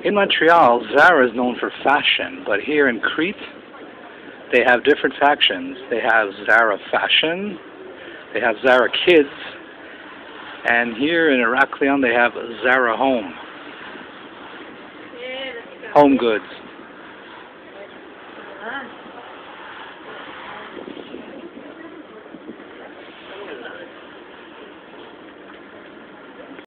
In Montreal, ZARA is known for fashion, but here in Crete, they have different factions. They have ZARA Fashion, they have ZARA Kids, and here in Heraklion they have ZARA Home. Home goods.